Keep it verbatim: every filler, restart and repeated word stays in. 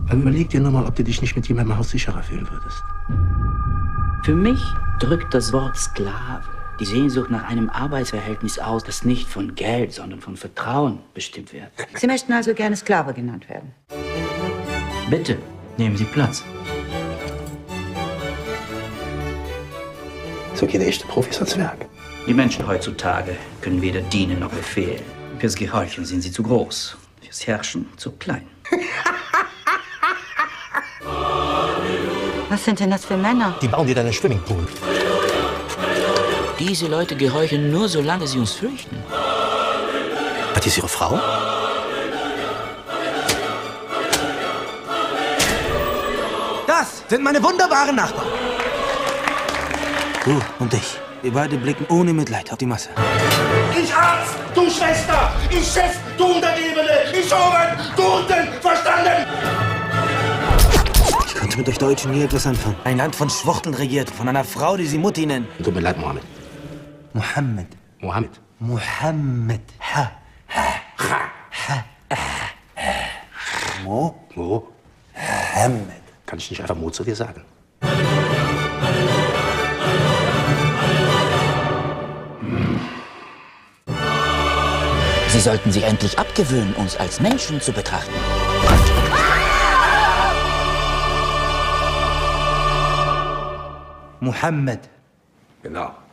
Dann überleg dir nur mal, ob du dich nicht mit jemandem haussicherer fühlen würdest. Für mich drückt das Wort Sklave die Sehnsucht nach einem Arbeitsverhältnis aus, das nicht von Geld, sondern von Vertrauen bestimmt wird. Sie möchten also gerne Sklave genannt werden? Bitte, nehmen Sie Platz. So geht der echte Profis ans Werk. Die Menschen heutzutage können weder dienen noch befehlen. Fürs Gehorchen sind sie zu groß, fürs Herrschen zu klein. Was sind denn das für Männer? Die bauen dir deinen Swimmingpool. Diese Leute gehorchen nur, solange sie uns fürchten. Was ist Ihre Frau? Das sind meine wunderbaren Nachbarn. Du und ich. Wir beide blicken ohne Mitleid auf die Masse. Ich Arzt, du Schwester! Ich Chef, du Untergebene! Ich Oben, du unten! Verstanden? Ich konnte mit euch Deutschen nie etwas anfangen. Ein Land von Schwuchteln regiert, von einer Frau, die sie Mutti nennen. Tut mir leid, Mohammed. Mohammed. Mohammed. Mohammed. Ha. Ha. Ha. Ha. Ha. Mo. Mo. Mohammed. Kann ich nicht einfach Mo zu dir sagen? Sie sollten sich endlich abgewöhnen, uns als Menschen zu betrachten. Mohammed. Genau.